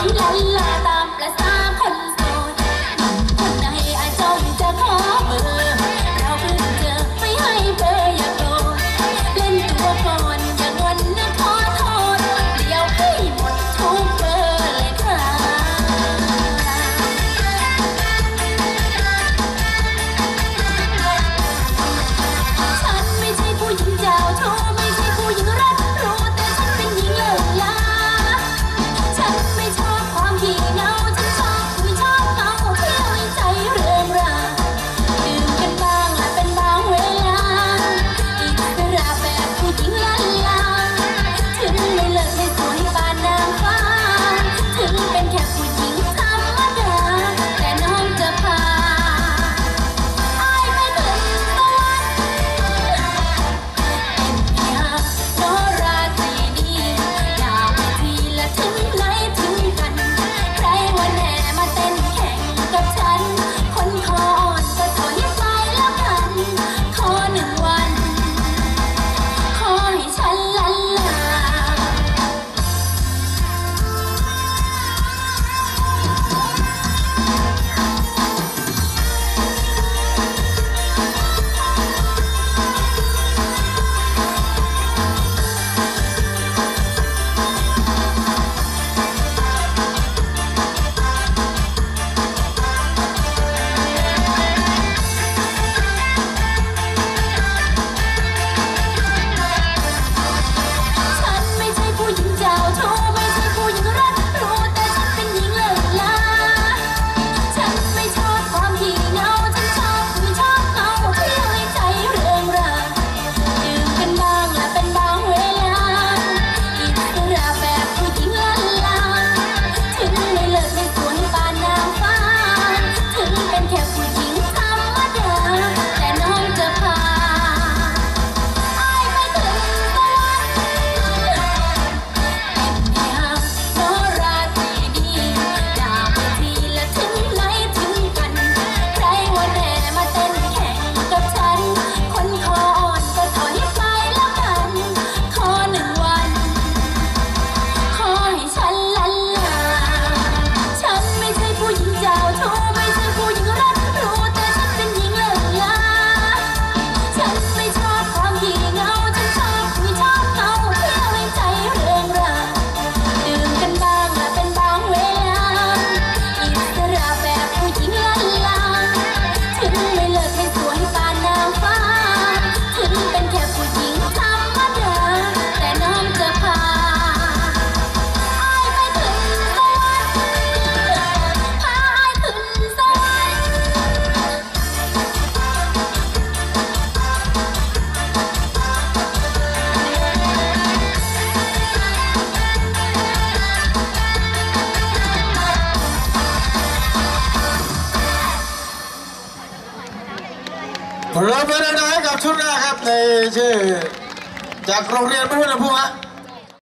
ลันลาตามประสาคนโสดคนไหนอาจจ้องจะขอเบอร์เราเพิ่งเจอไม่ให้เบอร์อย่าโกรธเล่นตัวก่อนอย่างวันนะขอโทษเดี๋ยวให้หมดทุกเบอร์เลยค่ะฉันไม่ใช่ผู้หญิงเจ้าชู้ไม่ใช่ผู้หญิงรักรู้แต่ฉันเป็นหญิงเลิศล้าฉันไม่ชอบความขี้เหงาฉันชอบคุยชอบเมาเที่ยวให้ใจเริงราดื่มกันบ้างและเป็นบางเวลาอิสระแบบผู้หญิงลันลาถึงไม่เลิศไม่สวยปานนางฟ้าถึงเป็นแค่ผู้หญิงธรรมดาแต่น้องจะพาอายไปถึงสวรรค์เป็นเพียงโนราตรีดีดาวทีละถึงไหนถึงกันใครวันแห่มาเต้นแข่งกับฉันคนคอนก็ถอยไปแล้วกันขอหนึ่งวันขอให้ฉันลันลาฉันไม่ใช่ผู้หญิงเจ้าชู้ไม่ใช่ผู้หญิงรักรู้แต่ฉันเป็นหญิงเลิศล้าฉันไม่ชอบความขี้เหงาฉันชอบคุยชอบเมาเที่ยวให้ใจเริงราดื่มกันบ้างและเป็นบางเวลาอิสระแบบผู้หญิงลันลาถึงไม่เลิศไม่สวยปานนางฟ้าถึงเป็นแค่ผู้หญิงธรรมดาแต่น้องจะพาอายไปถึงสวรรค์เป็นเพียงโนราตรีดีดาวทีละถึงไหนถึงกันใครวันแห่มาเต้นแข่งกับฉันคนคอนก็ถอยไปแล้วกันขอหนึ่งวันขอให้ฉันลันลาฉันไม่ใช่ผู้หญิงเจ้าชู้ไม่ใช่ผู้หญิงรักรู้แต่ฉันเป็นหญิงเลิศล้าฉันไม่ชอบความขี้เหงาฉันชอบคุยชอบเมาเที่ยวให้ใจเริงราดื่มกันบ้างและเป็นบางเวลาอิสระแบบผู้หญิงลันลาถึงไม่เลิศไม่สวยปานนางฟ้าถึงเป็นแค่ผู้หญิงธรรมดาแต่น้องจะพาอายไปถึงสวรรค์พาอายขึ้นสวรรค์เราเป็นอะไรกับชุดแรกครับในชื่อจากโรงเรียนพุทธภูมิ